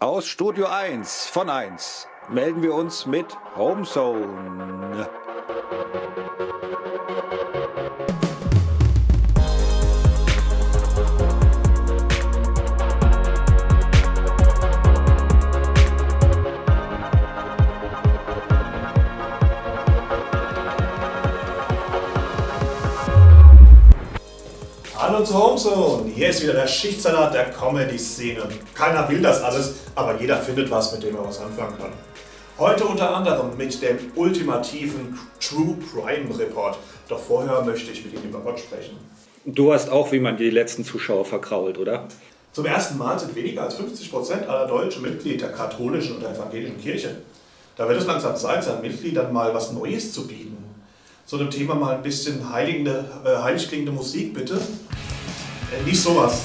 Aus Studio 1 von 1 melden wir uns mit Homezone. Hallo zu Homezone, hier ist wieder der Schichtsalat der Comedy-Szene. Keiner will das alles, aber jeder findet was, mit dem er was anfangen kann. Heute unter anderem mit dem ultimativen True Crime Report. Doch vorher möchte ich mit Ihnen über Gott sprechen. Du hast auch, wie man die letzten Zuschauer verkrault, oder? Zum ersten Mal sind weniger als 50% aller Deutschen Mitglied der katholischen und der evangelischen Kirche. Da wird es langsam Zeit, seinen Mitgliedern mal was Neues zu bieten. Zu dem Thema mal ein bisschen heilig klingende Musik, bitte. Nicht sowas.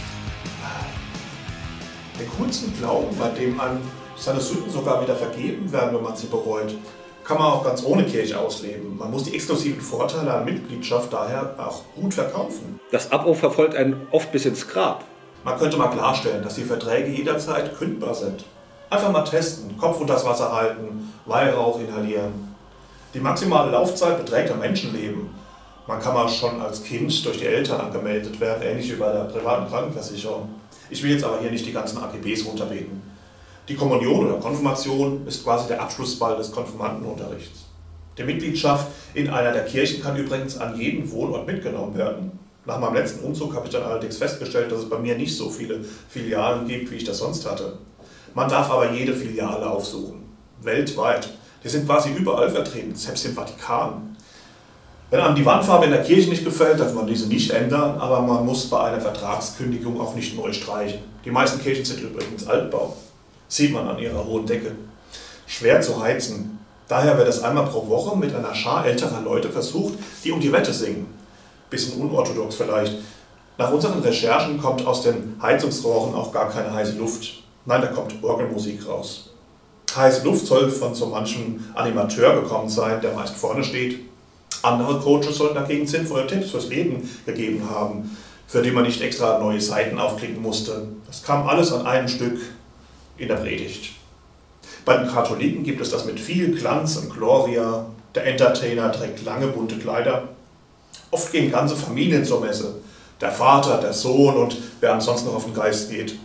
Den coolsten Glauben, bei dem einem seine Sünden sogar wieder vergeben werden, wenn man sie bereut, kann man auch ganz ohne Kirche ausleben. Man muss die exklusiven Vorteile an Mitgliedschaft daher auch gut verkaufen. Das Abo verfolgt einen oft bis ins Grab. Man könnte mal klarstellen, dass die Verträge jederzeit kündbar sind. Einfach mal testen, Kopf unter das Wasser halten, Weihrauch inhalieren. Die maximale Laufzeit beträgt ein Menschenleben. Man kann mal schon als Kind durch die Eltern angemeldet werden, ähnlich wie bei der privaten Krankenversicherung. Ich will jetzt aber hier nicht die ganzen AGBs runterbeten. Die Kommunion oder Konfirmation ist quasi der Abschlussball des Konfirmandenunterrichts. Die Mitgliedschaft in einer der Kirchen kann übrigens an jeden Wohnort mitgenommen werden. Nach meinem letzten Umzug habe ich dann allerdings festgestellt, dass es bei mir nicht so viele Filialen gibt, wie ich das sonst hatte. Man darf aber jede Filiale aufsuchen. Weltweit. Die sind quasi überall vertreten, selbst im Vatikan. Wenn einem die Wandfarbe in der Kirche nicht gefällt, darf man diese nicht ändern, aber man muss bei einer Vertragskündigung auch nicht neu streichen. Die meisten Kirchen sind übrigens Altbau. Sieht man an ihrer hohen Decke. Schwer zu heizen. Daher wird es einmal pro Woche mit einer Schar älterer Leute versucht, die um die Wette singen. Bisschen unorthodox vielleicht. Nach unseren Recherchen kommt aus den Heizungsrohren auch gar keine heiße Luft. Nein, da kommt Orgelmusik raus. Heiße Luft soll von so manchem Animateur gekommen sein, der meist vorne steht. Andere Coaches sollen dagegen sinnvolle Tipps fürs Leben gegeben haben, für die man nicht extra neue Seiten aufklicken musste. Das kam alles an einem Stück in der Predigt. Bei den Katholiken gibt es das mit viel Glanz und Gloria. Der Entertainer trägt lange bunte Kleider. Oft gehen ganze Familien zur Messe. Der Vater, der Sohn und wer ansonsten noch auf den Geist geht.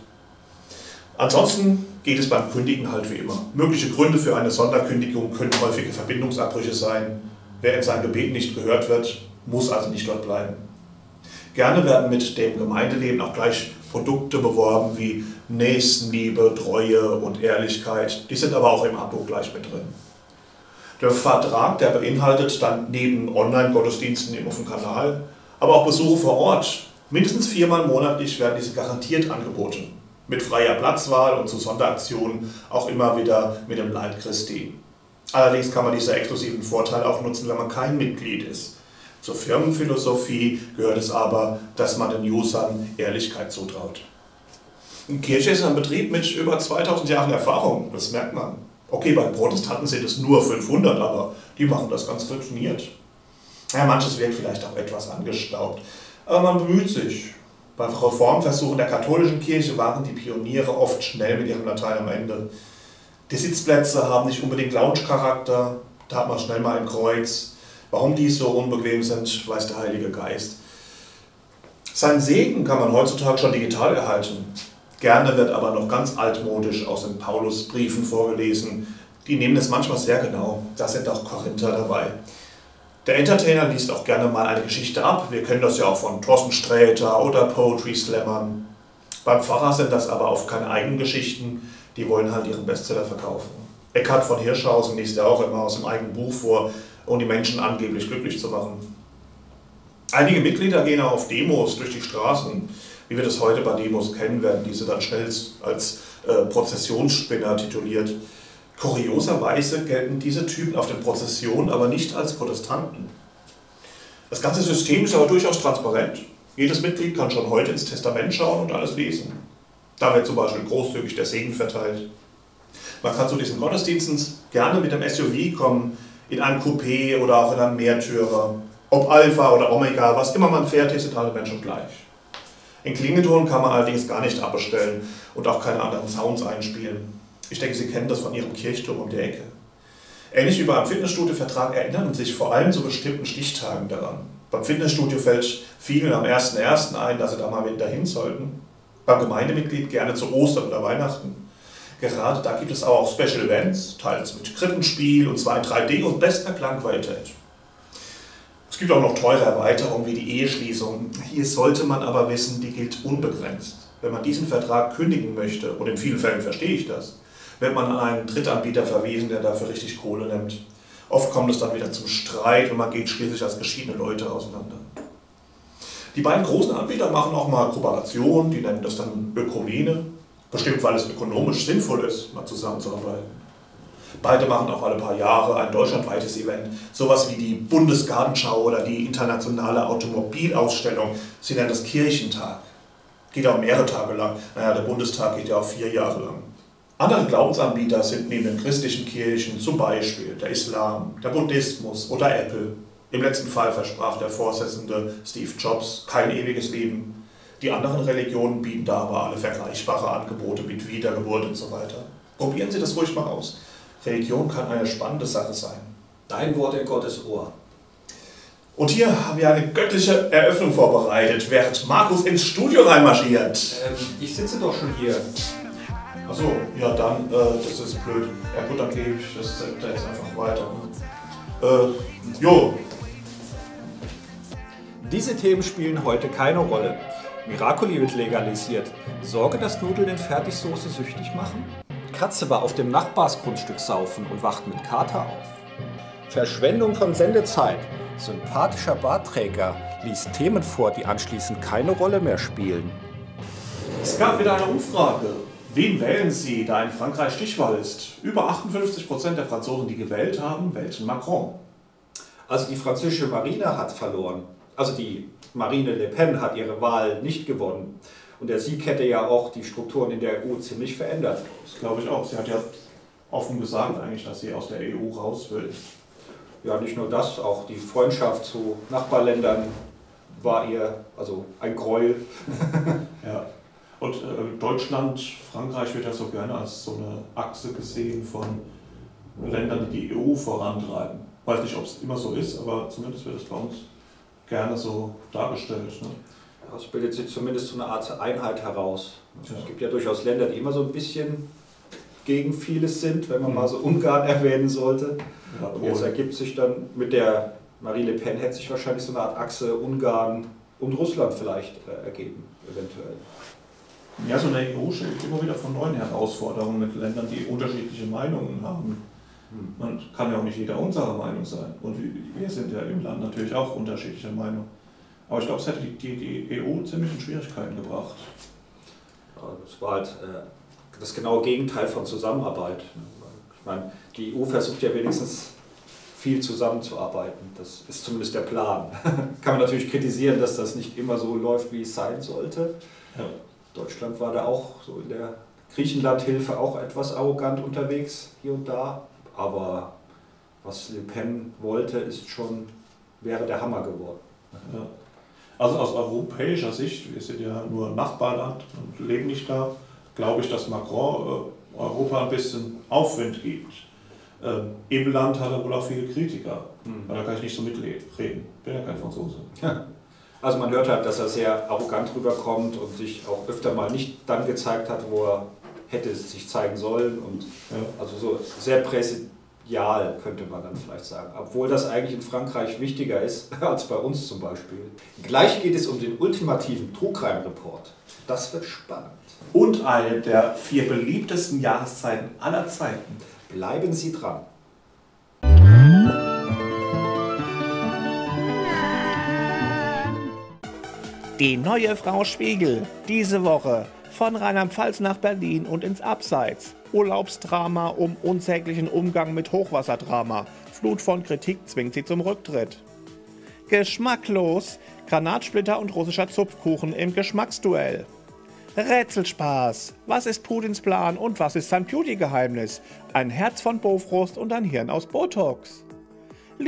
Ansonsten geht es beim Kündigen halt wie immer. Mögliche Gründe für eine Sonderkündigung können häufige Verbindungsabbrüche sein. Wer in seinem Gebet nicht gehört wird, muss also nicht dort bleiben. Gerne werden mit dem Gemeindeleben auch gleich Produkte beworben wie Nächstenliebe, Treue und Ehrlichkeit. Die sind aber auch im Abo gleich mit drin. Der Vertrag, der beinhaltet dann neben Online-Gottesdiensten auf dem Kanal, aber auch Besuche vor Ort. Mindestens 4-mal monatlich werden diese garantiert angeboten. Mit freier Platzwahl und zu Sonderaktionen auch immer wieder mit dem Leib Christi. Allerdings kann man diese exklusiven Vorteile auch nutzen, wenn man kein Mitglied ist. Zur Firmenphilosophie gehört es aber, dass man den Usern Ehrlichkeit zutraut. Die Kirche ist ein Betrieb mit über 2000 Jahren Erfahrung, das merkt man. Okay, bei Protestanten sind es nur 500, aber die machen das ganz routiniert. Ja, manches wirkt vielleicht auch etwas angestaubt, aber man bemüht sich. Bei Reformversuchen der katholischen Kirche waren die Pioniere oft schnell mit ihrem Latein am Ende. Die Sitzplätze haben nicht unbedingt Lounge-Charakter, da hat man schnell mal ein Kreuz. Warum die so unbequem sind, weiß der Heilige Geist. Seinen Segen kann man heutzutage schon digital erhalten. Gerne wird aber noch ganz altmodisch aus den Paulusbriefen vorgelesen. Die nehmen es manchmal sehr genau, da sind auch Korinther dabei. Der Entertainer liest auch gerne mal eine Geschichte ab. Wir kennen das ja auch von Thorsten Sträter oder Poetry Slammern. Beim Pfarrer sind das aber oft keine eigenen Geschichten, die wollen halt ihren Bestseller verkaufen. Eckhard von Hirschhausen liest ja auch immer aus dem eigenen Buch vor, um die Menschen angeblich glücklich zu machen. Einige Mitglieder gehen auch auf Demos durch die Straßen. Wie wir das heute bei Demos kennen, werden diese dann schnell als Prozessionsspinner tituliert. Kurioserweise gelten diese Typen auf den Prozessionen aber nicht als Protestanten. Das ganze System ist aber durchaus transparent. Jedes Mitglied kann schon heute ins Testament schauen und alles lesen. Da wird zum Beispiel großzügig der Segen verteilt. Man kann zu diesen Gottesdiensten gerne mit dem SUV kommen, in einem Coupé oder auch in einem Mehrtürer. Ob Alpha oder Omega, was immer man fährt, hier sind alle Menschen gleich. In Klingelton kann man allerdings gar nicht abbestellen und auch keine anderen Sounds einspielen. Ich denke, Sie kennen das von Ihrem Kirchturm um die Ecke. Ähnlich wie beim Fitnessstudio-Vertrag erinnern sich vor allem zu bestimmten Stichtagen daran. Beim Fitnessstudio fällt vielen am 1.1. ein, dass sie da mal wieder hin sollten. Beim Gemeindemitglied gerne zu Ostern oder Weihnachten. Gerade da gibt es aber auch Special Events, teils mit Krippenspiel und zwar in 3D und bester Klangqualität. Es gibt auch noch teure Erweiterungen wie die Eheschließung. Hier sollte man aber wissen, die gilt unbegrenzt. Wenn man diesen Vertrag kündigen möchte, und in vielen Fällen verstehe ich das, wird man an einen Drittanbieter verwiesen, der dafür richtig Kohle nimmt. Oft kommt es dann wieder zum Streit und man geht schließlich als geschiedene Leute auseinander. Die beiden großen Anbieter machen auch mal Kooperationen, die nennen das dann Ökumene, bestimmt weil es ökonomisch sinnvoll ist, mal zusammenzuarbeiten. Beide machen auch alle paar Jahre ein deutschlandweites Event, sowas wie die Bundesgartenschau oder die internationale Automobilausstellung. Sie nennen das Kirchentag. Geht auch mehrere Tage lang. Naja, der Bundestag geht ja auch 4 Jahre lang. Andere Glaubensanbieter sind neben den christlichen Kirchen zum Beispiel der Islam, der Buddhismus oder Apple. Im letzten Fall versprach der Vorsitzende Steve Jobs kein ewiges Leben. Die anderen Religionen bieten da aber alle vergleichbare Angebote mit Wiedergeburt und so weiter. Probieren Sie das ruhig mal aus. Religion kann eine spannende Sache sein. Dein Wort in Gottes Ohr. Und hier haben wir eine göttliche Eröffnung vorbereitet, während Markus ins Studio reinmarschiert. Ich sitze doch schon hier. Achso, ja dann, das ist blöd. Ja gut, dann gebe ich das Zepter jetzt einfach weiter. Jo. Diese Themen spielen heute keine Rolle. Miracoli wird legalisiert. Sorge, dass Nudeln in Fertigsoße süchtig machen? Katze war auf dem Nachbarsgrundstück saufen und wacht mit Kater auf. Verschwendung von Sendezeit. Sympathischer Bartträger liest Themen vor, die anschließend keine Rolle mehr spielen. Es gab wieder eine Umfrage. Wen wählen Sie, da in Frankreich Stichwahl ist? Über 58% der Franzosen, die gewählt haben, wählten Macron. Also die französische Marine hat verloren. Also die Marine Le Pen hat ihre Wahl nicht gewonnen. Und der Sieg hätte ja auch die Strukturen in der EU ziemlich verändert. Das glaube ich auch. Sie hat ja offen gesagt eigentlich, dass sie aus der EU raus will. Ja, nicht nur das, auch die Freundschaft zu Nachbarländern war ihr also ein Gräuel. Ja. Und Deutschland, Frankreich wird ja so gerne als so eine Achse gesehen von Ländern, die die EU vorantreiben. Ich weiß nicht, ob es immer so ist, aber zumindest wird es bei uns gerne so dargestellt. Ne? Ja, es bildet sich zumindest so eine Art Einheit heraus. Ja. Es gibt ja durchaus Länder, die immer so ein bisschen gegen vieles sind, wenn man mal so Ungarn erwähnen sollte. Ja, und jetzt ergibt sich dann mit der Marine Le Pen hätte sich wahrscheinlich so eine Art Achse Ungarn und Russland vielleicht ergeben, eventuell. Ja, so eine EU steht immer wieder vor neuen Herausforderungen mit Ländern, die unterschiedliche Meinungen haben. Man kann ja auch nicht jeder unserer Meinung sein. Und wir sind ja im Land natürlich auch unterschiedlicher Meinung. Aber ich glaube, es hätte die EU ziemlich in Schwierigkeiten gebracht. Ja, das war halt das genaue Gegenteil von Zusammenarbeit. Ich meine, die EU versucht ja wenigstens viel zusammenzuarbeiten. Das ist zumindest der Plan. Kann man natürlich kritisieren, dass das nicht immer so läuft, wie es sein sollte. Ja. Deutschland war da auch so in der Griechenland-Hilfe auch etwas arrogant unterwegs, hier und da. Aber was Le Pen wollte, wäre der Hammer geworden. Ja. Also aus europäischer Sicht, wir sind ja nur Nachbarland und leben nicht da, glaube ich, dass Macron Europa ein bisschen Aufwind gibt. Im Land hat er wohl auch viele Kritiker, weil da kann ich nicht so mitreden. Bin ja kein Franzose. Ja. Also man hört halt, dass er sehr arrogant rüberkommt und sich auch öfter mal nicht dann gezeigt hat, wo er hätte sich zeigen sollen. Und Ja. also so sehr präsidial könnte man dann vielleicht sagen. Obwohl das eigentlich in Frankreich wichtiger ist als bei uns zum Beispiel. Gleich geht es um den ultimativen Trugreim-Report. Das wird spannend. Und eine der 4 beliebtesten Jahreszeiten aller Zeiten. Bleiben Sie dran. Die neue Frau Spiegel, diese Woche von Rheinland-Pfalz nach Berlin und ins Abseits. Urlaubsdrama um unsäglichen Umgang mit Hochwasserdrama. Flut von Kritik zwingt sie zum Rücktritt. Geschmacklos, Granatsplitter und russischer Zupfkuchen im Geschmacksduell. Rätselspaß, was ist Putins Plan und was ist sein Beauty-Geheimnis? Ein Herz von Bofrost und ein Hirn aus Botox.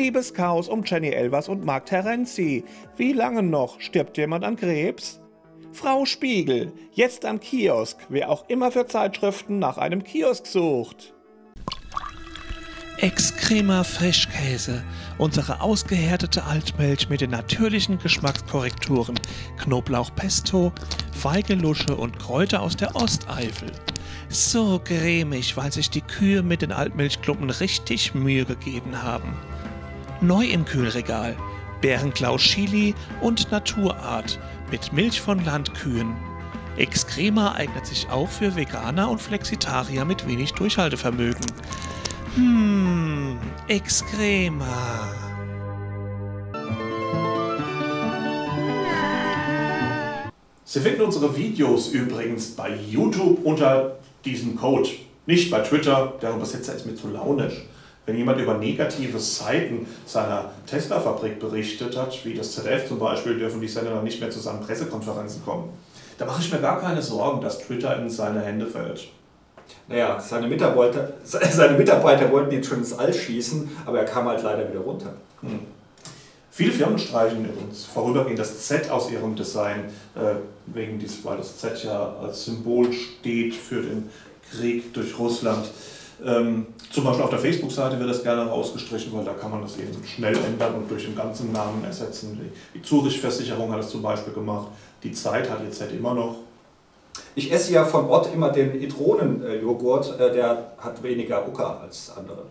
Liebeschaos um Jenny Elvers und Marc Terenzi. Wie lange noch? Stirbt jemand an Krebs? Frau Spiegel, jetzt am Kiosk, wer auch immer für Zeitschriften nach einem Kiosk sucht. Ex-Crema Frischkäse, unsere ausgehärtete Altmilch mit den natürlichen Geschmackskorrekturen, Knoblauchpesto, Feigelusche und Kräuter aus der Osteifel. So cremig, weil sich die Kühe mit den Altmilchklumpen richtig Mühe gegeben haben. Neu im Kühlregal, Bärenklau Chili und Naturart mit Milch von Landkühen. Ex-Crema eignet sich auch für Veganer und Flexitarier mit wenig Durchhaltevermögen. Ex-Crema. Sie finden unsere Videos übrigens bei YouTube unter diesem Code. Nicht bei Twitter, der Übersetzer ist mir zu launisch. Wenn jemand über negative Seiten seiner Tesla-Fabrik berichtet hat, wie das ZDF zum Beispiel, dürfen die Sender dann nicht mehr zu seinen Pressekonferenzen kommen. Da mache ich mir gar keine Sorgen, dass Twitter in seine Hände fällt. Naja, seine Mitarbeiter wollten ihn schon ins All schießen, aber er kam halt leider wieder runter. Viele Firmen streichen übrigens vorübergehend das Z aus ihrem Design, weil das Z ja als Symbol steht für den Krieg durch Russland. Zum Beispiel auf der Facebook-Seite wird das gerne rausgestrichen, weil da kann man das eben schnell ändern und durch den ganzen Namen ersetzen. Die Zurich-Versicherung hat das zum Beispiel gemacht, die Zeit hat ihr Z immer noch. Ich esse ja von Ott immer den Itronen-Joghurt, der hat weniger Zucker als andere.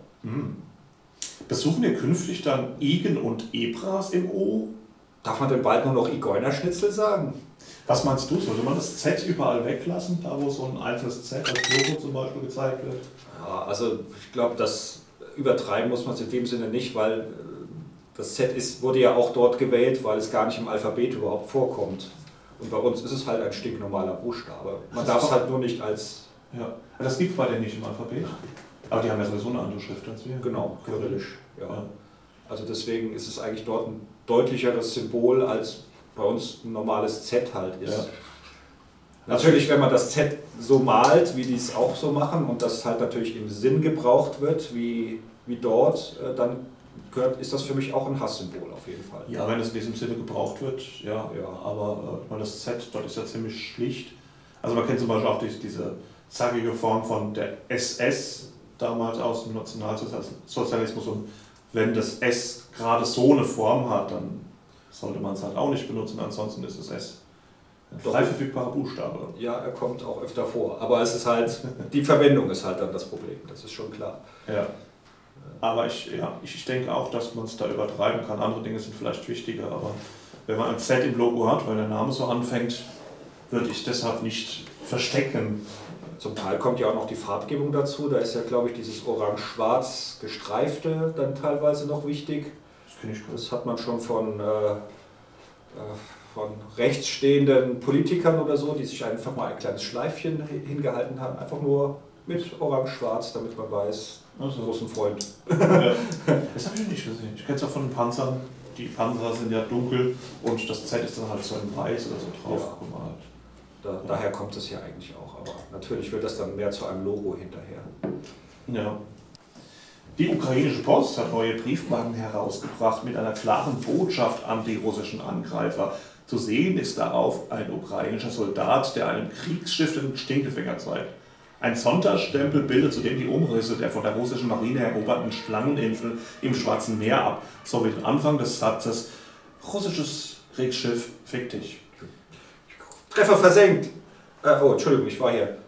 Besuchen wir künftig dann Igen und Ebras im O? Darf man denn bald nur noch Igeuner-Schnitzel sagen? Was meinst du, sollte man das Z überall weglassen, da wo so ein einzelnes Z als Logo zum Beispiel gezeigt wird? Ja, also ich glaube, das übertreiben muss man es in dem Sinne nicht, weil das Z wurde ja auch dort gewählt, weil es gar nicht im Alphabet überhaupt vorkommt. Und bei uns ist es halt ein stinknormaler Buchstabe. Man darf es halt nur nicht als... Ja, das gibt es bei denen nicht im Alphabet. Aber die haben ja sowieso eine andere Schrift als wir. Genau, kyrillisch. Ja. Also deswegen ist es eigentlich dort ein deutlicheres Symbol, als bei uns ein normales Z halt ist. Ja. Natürlich, wenn man das Z so malt, wie die es auch so machen, und das halt natürlich im Sinn gebraucht wird, wie dort, dann ist das für mich auch ein Hasssymbol auf jeden Fall. Ja, wenn es in diesem Sinne gebraucht wird, ja. Aber das Z dort ist ja ziemlich schlicht. Also man kennt zum Beispiel auch diese zackige Form von der SS damals aus dem Nationalsozialismus, und wenn das S gerade so eine Form hat, dann sollte man es halt auch nicht benutzen, ansonsten ist das S ein frei verfügbarer Buchstabe. Ja, er kommt auch öfter vor, aber es ist halt, die Verwendung ist halt dann das Problem, das ist schon klar. Ja. Aber ich denke auch, dass man es da übertreiben kann. Andere Dinge sind vielleicht wichtiger, aber wenn man ein Z im Logo hat, weil der Name so anfängt, würde ich deshalb nicht verstecken. Zum Teil kommt ja auch noch die Farbgebung dazu. Da ist ja, glaube ich, dieses orange-schwarz gestreifte dann teilweise noch wichtig. Das hat man schon von rechtsstehenden Politikern oder so, die sich einfach mal ein kleines Schleifchen hingehalten haben. Einfach nur mit orange-schwarz, damit man weiß, so ist ein Freund. Ja. Das habe ich nicht gesehen. Ich kenne es auch von den Panzern. Die Panzer sind ja dunkel und das Z ist dann halt so in weiß oder so drauf gemalt. Daher kommt es ja eigentlich auch, aber natürlich wird das dann mehr zu einem Logo hinterher. Ja. Die ukrainische Post hat neue Briefmarken herausgebracht mit einer klaren Botschaft an die russischen Angreifer. Zu sehen ist darauf ein ukrainischer Soldat, der einem Kriegsschiff den Stinkefinger zeigt. Ein Sonderstempel bildet zudem die Umrisse der von der russischen Marine eroberten Schlangeninsel im Schwarzen Meer ab, sowie den Anfang des Satzes: russisches Kriegsschiff, fick dich. Treffer versenkt. Oh, Entschuldigung, ich war hier.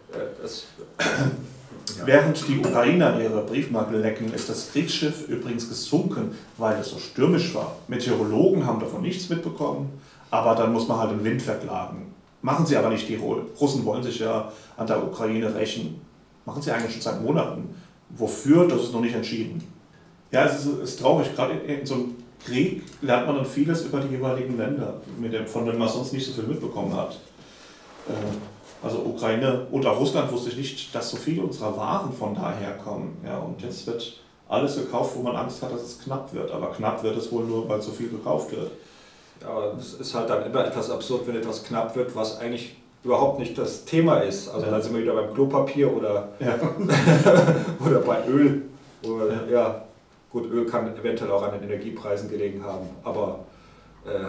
Während die Ukrainer ihre Briefmarken lecken, ist das Kriegsschiff übrigens gesunken, weil es so stürmisch war. Meteorologen haben davon nichts mitbekommen, aber dann muss man halt den Wind verklagen. Machen sie aber nicht, die Russen wollen sich ja an der Ukraine rächen. Machen sie eigentlich schon seit Monaten. Wofür, das ist noch nicht entschieden. Ja, es ist traurig, gerade in so einem Krieg lernt man dann vieles über die jeweiligen Länder, von denen man sonst nicht so viel mitbekommen hat. Also Ukraine und auch Russland wusste ich nicht, dass so viele unserer Waren von daher kommen. Ja, und jetzt wird alles gekauft, wo man Angst hat, dass es knapp wird. Aber knapp wird es wohl nur, weil so viel gekauft wird. Aber es ist halt dann immer etwas absurd, wenn etwas knapp wird, was eigentlich überhaupt nicht das Thema ist. Also dann sind wir wieder beim Klopapier oder, oder bei Öl. Oder, gut, Öl kann eventuell auch an den Energiepreisen gelegen haben. Aber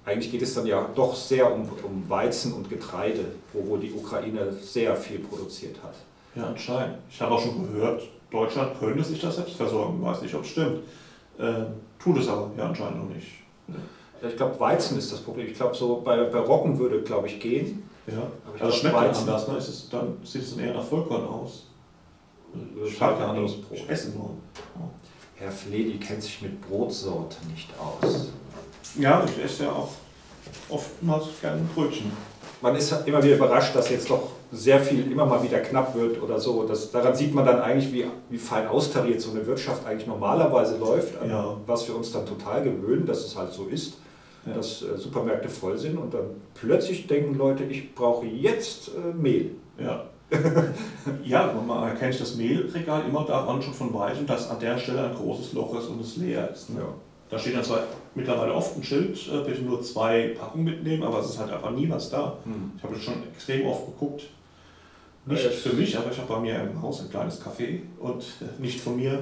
eigentlich geht es dann ja doch sehr um Weizen und Getreide, wo die Ukraine sehr viel produziert hat. Ja, anscheinend. Ich habe auch schon gehört, Deutschland könnte sich das selbst versorgen. Ich weiß nicht, ob es stimmt. Tut es aber ja anscheinend noch nicht. Ja, ich glaube, Weizen ist das Problem. Ich glaube, so bei Roggen würde, glaube ich, gehen. Ja, aber ich also glaub, schmeckt Weizen, anders, ne? Dann sieht es dann eher nach Vollkorn aus. Ich habe ja anderes Brot. Ich esse nur. Herr Fledi kennt sich mit Brotsorte nicht aus. Ja, ich esse ja auch oftmals gerne Brötchen. Man ist immer wieder überrascht, dass jetzt doch sehr viel immer mal wieder knapp wird oder so. Daran sieht man dann eigentlich, wie fein austariert so eine Wirtschaft eigentlich normalerweise läuft, Ja. was wir uns dann total gewöhnen, dass es halt so ist, Ja. dass Supermärkte voll sind und dann plötzlich denken Leute, ich brauche jetzt Mehl. Ja. Ja, man erkennt das Mehlregal immer daran schon von weitem, dass an der Stelle ein großes Loch ist und es leer ist. Ne? Ja. Da steht dann zwar mittlerweile oft ein Schild, bitte nur 2 Packungen mitnehmen, aber es ist halt einfach nie was da. Ich habe das schon extrem oft geguckt. Nicht für mich, aber ich habe bei mir im Haus ein kleines Café und nicht von mir.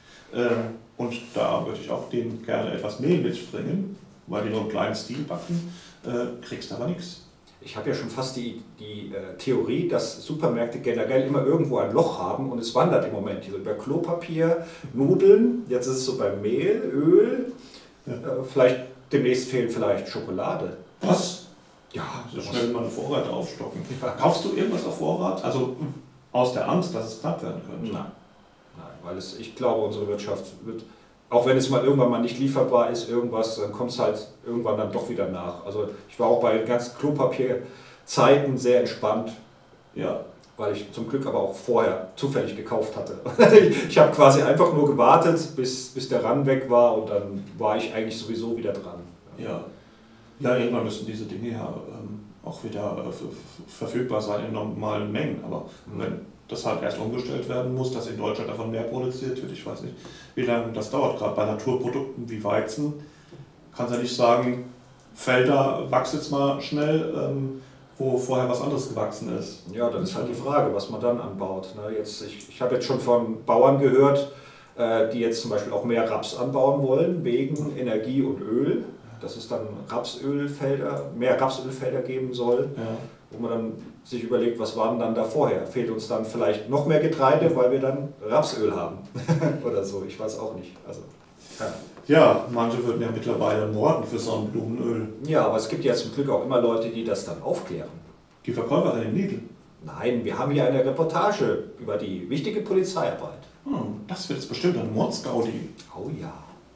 Und da würde ich auch denen gerne etwas Mehl mitbringen, weil die nur einen kleinen Stil backen, kriegst aber nichts. Ich habe ja schon fast die Theorie, dass Supermärkte generell immer irgendwo ein Loch haben und es wandert im Moment hier über Klopapier, Nudeln, jetzt ist es so bei Mehl, Öl, vielleicht demnächst fehlt vielleicht Schokolade. Was? Ja, So schnell mal eine Vorrat aufstocken. Kaufst du irgendwas auf Vorrat? Also aus der Angst, dass es knapp werden könnte? Nein, weil ich glaube, unsere Wirtschaft wird, auch wenn es mal irgendwann mal nicht lieferbar ist, irgendwas, dann kommt es halt irgendwann dann doch wieder nach. Also ich war auch bei ganzen Klopapierzeiten sehr entspannt, Ja. weil ich zum Glück aber auch vorher zufällig gekauft hatte. Ich habe quasi einfach nur gewartet, bis der Rand weg war und dann war ich eigentlich sowieso wieder dran. Ja. Ja, irgendwann müssen diese Dinge ja auch wieder verfügbar sein in normalen Mengen. Aber wenn das halt erst umgestellt werden muss, dass in Deutschland davon mehr produziert wird, ich weiß nicht, wie lange das dauert. Gerade bei Naturprodukten wie Weizen kannst du ja nicht sagen, Felder wachsen jetzt mal schnell, wo vorher was anderes gewachsen ist. Ja, dann ist halt die Frage, was man dann anbaut. Ich habe jetzt schon von Bauern gehört, die jetzt zum Beispiel auch mehr Raps anbauen wollen, wegen Energie und Öl. Dass es dann mehr Rapsölfelder geben soll, Ja. wo man dann sich überlegt, was war denn dann da vorher? Fehlt uns dann vielleicht noch mehr Getreide, weil wir dann Rapsöl haben oder so, ich weiß auch nicht. Also, Ja, manche würden ja mittlerweile morden für Sonnenblumenöl. ja, aber es gibt ja zum Glück auch immer Leute, die das dann aufklären. Die Verkäuferin im Lidl. Nein, wir haben hier eine Reportage über die wichtige Polizeiarbeit. Das wird jetzt bestimmt ein Mordsgaudi. Oh ja.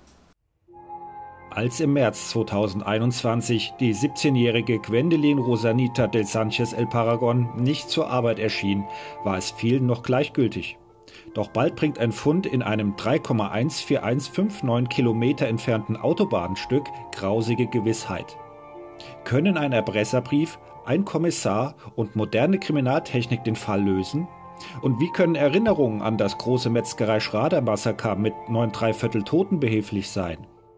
Als im März 2021 die 17-jährige Gwendoline Rosanita del Sánchez El Paragon nicht zur Arbeit erschien, war es vielen noch gleichgültig. Doch bald bringt ein Fund in einem 3,14159 Kilometer entfernten Autobahnstück grausige Gewissheit. Können ein Erpresserbrief, ein Kommissar und moderne Kriminaltechnik den Fall lösen? Und wie können Erinnerungen an das große Metzgerei-Schrader-Massaker mit 9¾ Toten behilflich sein?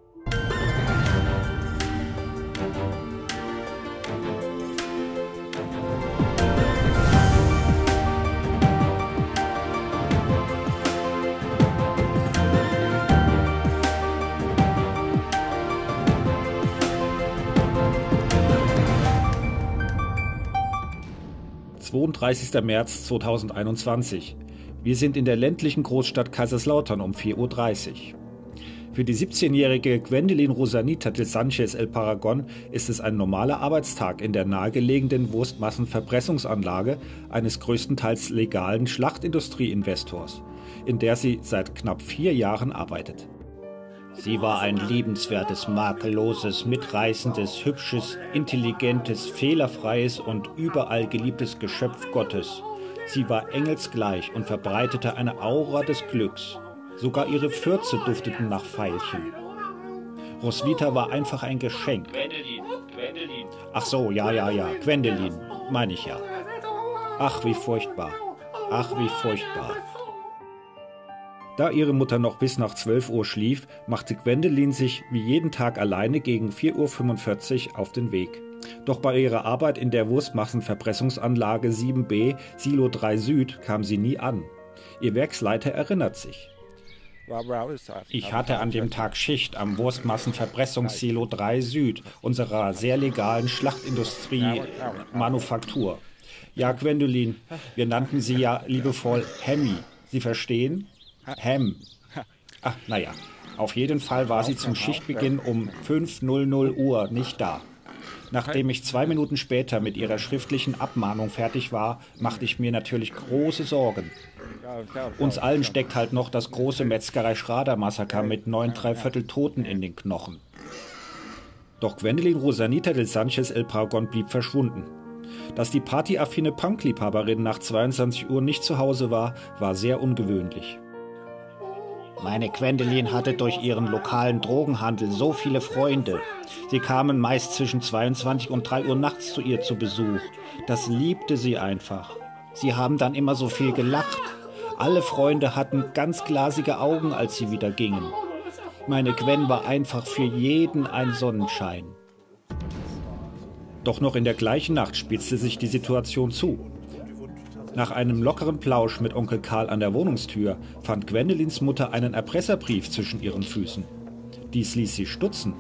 »32. März 2021. Wir sind in der ländlichen Großstadt Kaiserslautern um 4:30 Uhr. Für die 17-jährige Gwendoline Rosanita del Sánchez El Paragon ist es ein normaler Arbeitstag in der nahegelegenen Wurstmassenverpressungsanlage eines größtenteils legalen Schlachtindustrieinvestors, in der sie seit knapp 4 Jahren arbeitet. Sie war ein liebenswertes, makelloses, mitreißendes, hübsches, intelligentes, fehlerfreies und überall geliebtes Geschöpf Gottes. Sie war engelsgleich und verbreitete eine Aura des Glücks. Sogar ihre Fürze dufteten nach Veilchen. Roswitha war einfach ein Geschenk. Gwendoline. Ach so, ja, Gwendoline, meine ich ja. Ach, wie furchtbar. Ach, wie furchtbar. Da ihre Mutter noch bis nach 12 Uhr schlief, machte Gwendoline sich wie jeden Tag alleine gegen 4:45 Uhr auf den Weg. Doch bei ihrer Arbeit in der Wurstmassenverpressungsanlage 7b, Silo 3 Süd, kam sie nie an. Ihr Werksleiter erinnert sich. Ich hatte an dem Tag Schicht am Wurstmassenverpressungssilo 3 Süd, unserer sehr legalen Schlachtindustrie-Manufaktur. Ja, Gwendoline, wir nannten sie ja liebevoll Hemmi. Sie verstehen? Hem. Ach, naja. Auf jeden Fall war sie zum Schichtbeginn um 5:00 Uhr nicht da. Nachdem ich 2 Minuten später mit ihrer schriftlichen Abmahnung fertig war, machte ich mir natürlich große Sorgen. Uns allen steckt halt noch das große Metzgerei-Schrader-Massaker mit 9¾ Toten in den Knochen. Doch Gwendoline Rosanita del Sanchez El Paragon blieb verschwunden. Dass die partyaffine Punkliebhaberin nach 22 Uhr nicht zu Hause war, war sehr ungewöhnlich. Meine Gwendoline hatte durch ihren lokalen Drogenhandel so viele Freunde. Sie kamen meist zwischen 22 und 3 Uhr nachts zu ihr zu Besuch. Das liebte sie einfach. Sie haben dann immer so viel gelacht. Alle Freunde hatten ganz glasige Augen, als sie wieder gingen. Meine Gwen war einfach für jeden ein Sonnenschein. Doch noch in der gleichen Nacht spitzte sich die Situation zu. Nach einem lockeren Plausch mit Onkel Karl an der Wohnungstür fand Gwendolins Mutter einen Erpresserbrief zwischen ihren Füßen. Dies ließ sie stutzen.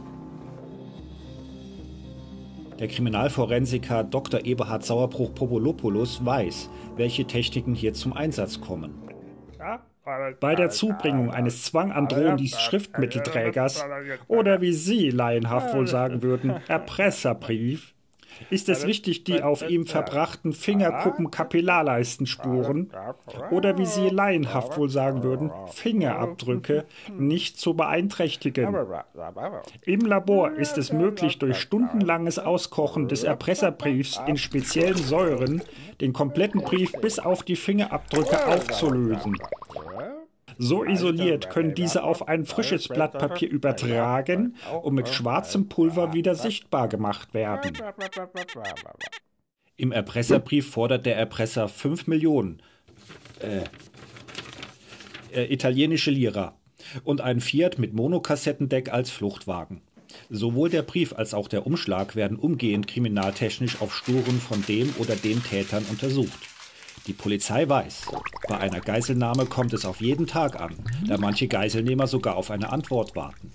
Der Kriminalforensiker Dr. Eberhard Sauerbruch-Popolopoulos weiß, welche Techniken hier zum Einsatz kommen. Bei der Zubringung eines zwangandrohenden Schriftmittelträgers oder wie Sie laienhaft wohl sagen würden, Erpresserbrief, ist es wichtig, die auf ihm verbrachten Fingerkuppen-Kapillarleistenspuren oder wie Sie laienhaft wohl sagen würden, Fingerabdrücke nicht zu beeinträchtigen. Im Labor ist es möglich, durch stundenlanges Auskochen des Erpresserbriefs in speziellen Säuren den kompletten Brief bis auf die Fingerabdrücke aufzulösen. So isoliert können diese auf ein frisches Blatt Papier übertragen und mit schwarzem Pulver wieder sichtbar gemacht werden. Im Erpresserbrief fordert der Erpresser 5 Millionen italienische Lira und einen Fiat mit Monokassettendeck als Fluchtwagen. Sowohl der Brief als auch der Umschlag werden umgehend kriminaltechnisch auf Spuren von dem oder den Tätern untersucht. Die Polizei weiß, bei einer Geiselnahme kommt es auf jeden Tag an, da manche Geiselnehmer sogar auf eine Antwort warten.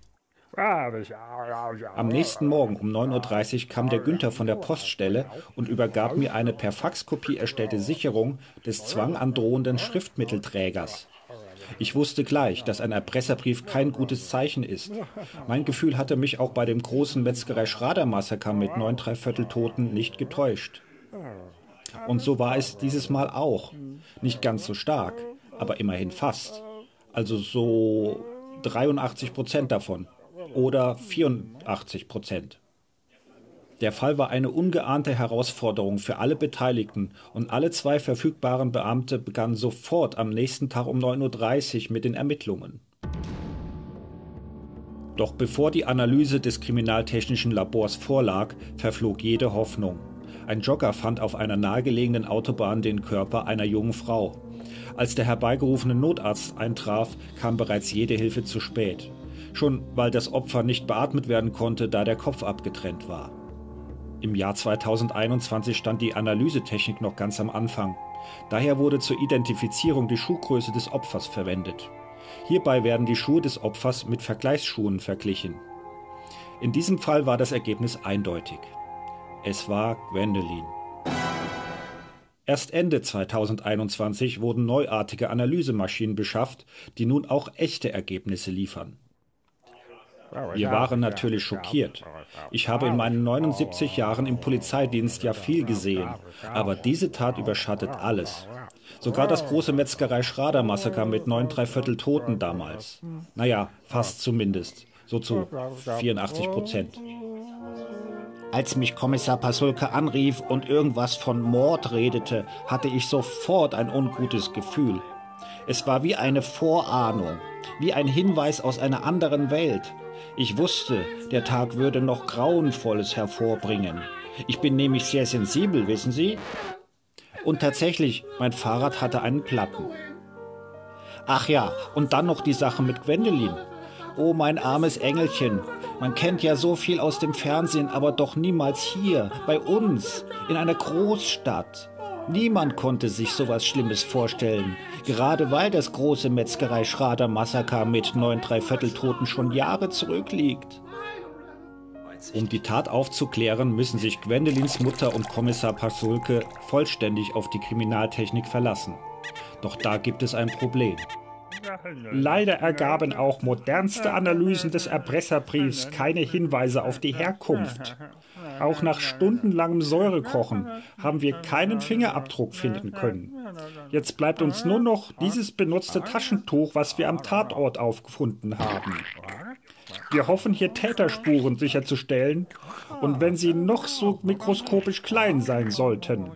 Am nächsten Morgen um 9:30 Uhr kam der Günther von der Poststelle und übergab mir eine per Faxkopie erstellte Sicherung des zwangandrohenden Schriftmittelträgers. Ich wusste gleich, dass ein Erpresserbrief kein gutes Zeichen ist. Mein Gefühl hatte mich auch bei dem großen Metzgerei-Schrader-Massaker mit 9¾ Toten nicht getäuscht. Und so war es dieses Mal auch. Nicht ganz so stark, aber immerhin fast. Also so 83% davon. Oder 84%. Der Fall war eine ungeahnte Herausforderung für alle Beteiligten und alle 2 verfügbaren Beamte begannen sofort am nächsten Tag um 9:30 Uhr mit den Ermittlungen. Doch bevor die Analyse des kriminaltechnischen Labors vorlag, verflog jede Hoffnung. Ein Jogger fand auf einer nahegelegenen Autobahn den Körper einer jungen Frau. Als der herbeigerufene Notarzt eintraf, kam bereits jede Hilfe zu spät. Schon weil das Opfer nicht beatmet werden konnte, da der Kopf abgetrennt war. Im Jahr 2021 stand die Analysetechnik noch ganz am Anfang. Daher wurde zur Identifizierung die Schuhgröße des Opfers verwendet. Hierbei werden die Schuhe des Opfers mit Vergleichsschuhen verglichen. In diesem Fall war das Ergebnis eindeutig. Es war Gwendoline. Erst Ende 2021 wurden neuartige Analysemaschinen beschafft, die nun auch echte Ergebnisse liefern. Wir waren natürlich schockiert. Ich habe in meinen 79 Jahren im Polizeidienst ja viel gesehen, aber diese Tat überschattet alles. Sogar das große Metzgerei-Schrader-Massaker mit 9¾ Toten damals. Naja, fast zumindest. So zu 84%. Als mich Kommissar Pasulka anrief und irgendwas von Mord redete, hatte ich sofort ein ungutes Gefühl. Es war wie eine Vorahnung, wie ein Hinweis aus einer anderen Welt. Ich wusste, der Tag würde noch Grauenvolles hervorbringen. Ich bin nämlich sehr sensibel, wissen Sie? Und tatsächlich, mein Fahrrad hatte einen Platten. Ach ja, und dann noch die Sache mit Gwendoline. Oh, mein armes Engelchen. Man kennt ja so viel aus dem Fernsehen, aber doch niemals hier, bei uns, in einer Großstadt. Niemand konnte sich sowas Schlimmes vorstellen, gerade weil das große Metzgerei-Schrader-Massaker mit 9 3/4 Toten schon Jahre zurückliegt. Um die Tat aufzuklären, müssen sich Gwendelins Mutter und Kommissar Pasulke vollständig auf die Kriminaltechnik verlassen. Doch da gibt es ein Problem. Leider ergaben auch modernste Analysen des Erpresserbriefs keine Hinweise auf die Herkunft. Auch nach stundenlangem Säurekochen haben wir keinen Fingerabdruck finden können. Jetzt bleibt uns nur noch dieses benutzte Taschentuch, was wir am Tatort aufgefunden haben. Wir hoffen, hier Täterspuren sicherzustellen, und wenn sie noch so mikroskopisch klein sein sollten.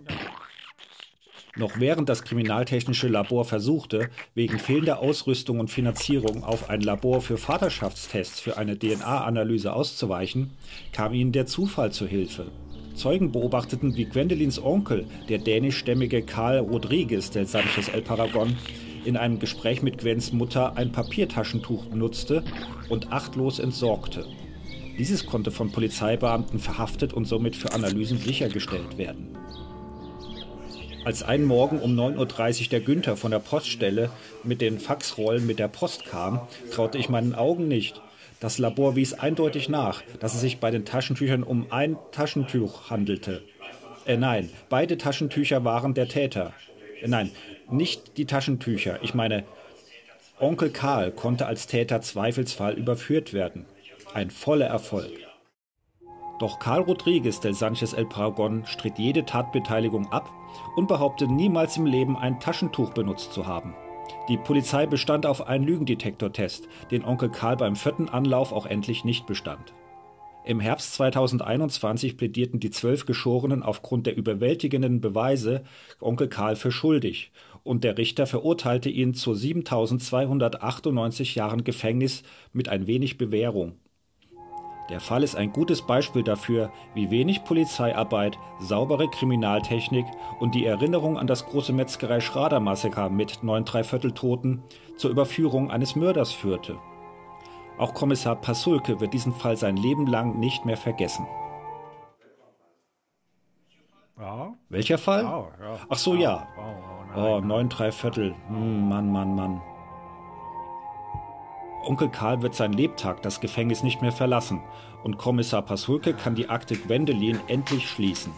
Noch während das kriminaltechnische Labor versuchte, wegen fehlender Ausrüstung und Finanzierung auf ein Labor für Vaterschaftstests für eine DNA-Analyse auszuweichen, kam ihnen der Zufall zu Hilfe. Zeugen beobachteten, wie Gwendelins Onkel, der dänischstämmige Karl Rodrigues del Sanchez El Paragon, in einem Gespräch mit Gwens Mutter ein Papiertaschentuch benutzte und achtlos entsorgte. Dieses konnte von Polizeibeamten verhaftet und somit für Analysen sichergestellt werden. Als einen Morgen um 9:30 Uhr der Günther von der Poststelle mit den Faxrollen mit der Post kam, traute ich meinen Augen nicht. Das Labor wies eindeutig nach, dass es sich bei den Taschentüchern um ein Taschentuch handelte. Nein, beide Taschentücher waren der Täter. Nein, nicht die Taschentücher. Ich meine, Onkel Karl konnte als Täter Zweifelsfall überführt werden. Ein voller Erfolg. Doch Karl Rodrigues del Sanchez El Paragon stritt jede Tatbeteiligung ab und behauptete niemals im Leben ein Taschentuch benutzt zu haben. Die Polizei bestand auf einen Lügendetektortest, den Onkel Karl beim 4. Anlauf auch endlich nicht bestand. Im Herbst 2021 plädierten die 12 Geschorenen aufgrund der überwältigenden Beweise Onkel Karl für schuldig und der Richter verurteilte ihn zu 7.298 Jahren Gefängnis mit ein wenig Bewährung. Der Fall ist ein gutes Beispiel dafür, wie wenig Polizeiarbeit, saubere Kriminaltechnik und die Erinnerung an das große Metzgerei-Schrader-Massaker mit 9 3/4 Toten zur Überführung eines Mörders führte. Auch Kommissar Pasulke wird diesen Fall sein Leben lang nicht mehr vergessen. Ja. Welcher Fall? Ja, ja. Ach so, ja. Oh, 9 3/4. Mann. Onkel Karl wird sein Lebtag das Gefängnis nicht mehr verlassen und Kommissar Pasulke kann die Akte Gwendelin endlich schließen.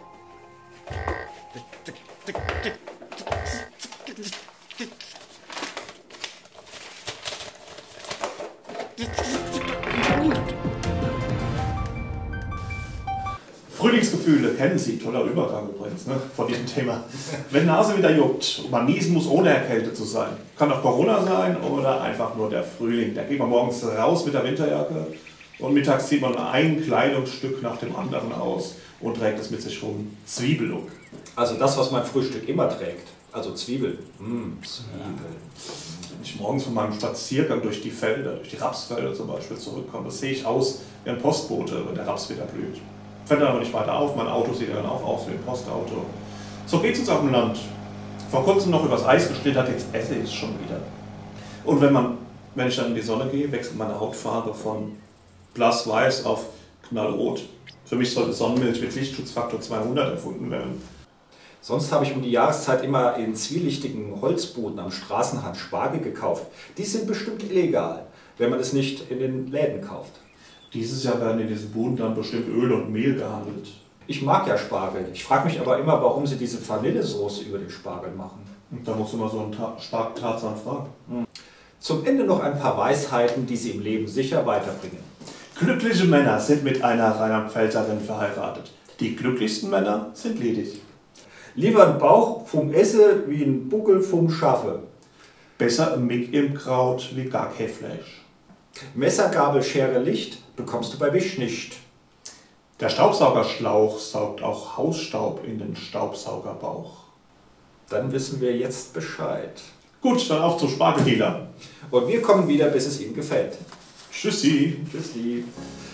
Frühlingsgefühle kennen Sie, toller Übergang übrigens, ne, von diesem Thema. Wenn Nase wieder juckt und man niesen muss, ohne erkältet zu sein, kann auch Corona sein oder einfach nur der Frühling. Da geht man morgens raus mit der Winterjacke und mittags zieht man ein Kleidungsstück nach dem anderen aus und trägt es mit sich rum. Zwiebellook. Also das, was mein Frühstück immer trägt. Also Zwiebeln. Zwiebeln. Wenn ich morgens von meinem Spaziergang durch die Felder, durch die Rapsfelder zum Beispiel zurückkomme, das sehe ich aus wie ein Postbote, wenn der Raps wieder blüht. Fällt dann aber nicht weiter auf, mein Auto sieht dann auch aus wie ein Postauto. So geht's uns auf dem Land. Vor kurzem noch übers Eis geschlittert, jetzt esse ich es schon wieder. Und wenn ich dann in die Sonne gehe, wechselt meine Hautfarbe von blass-weiß auf knallrot. Für mich sollte Sonnenmilch mit Lichtschutzfaktor 200 erfunden werden. Sonst habe ich um die Jahreszeit immer in zwielichtigen Holzbuden am Straßenrand Spargel gekauft. Die sind bestimmt illegal, wenn man es nicht in den Läden kauft. Dieses Jahr werden in diesen Buden dann bestimmt Öl und Mehl gehandelt. Ich mag ja Spargel. Ich frage mich aber immer, warum sie diese Vanillesoße über den Spargel machen. Und da musst du mal so einen Tarzan fragen. Zum Ende noch ein paar Weisheiten, die Sie im Leben sicher weiterbringen. Glückliche Männer sind mit einer Rheinland-Pfälzerin verheiratet. Die glücklichsten Männer sind ledig. Lieber ein Bauch vom Esse wie ein Buckel vom Schaffe. Besser ein Mick im Kraut wie gar kein Fleisch. Messer, Gabel, Schere, Licht bekommst du bei Wisch nicht. Der Staubsaugerschlauch saugt auch Hausstaub in den Staubsaugerbauch. Dann wissen wir jetzt Bescheid. Gut, dann auf zum Spargeldealer. Und wir kommen wieder, bis es Ihnen gefällt. Tschüssi. Tschüssi.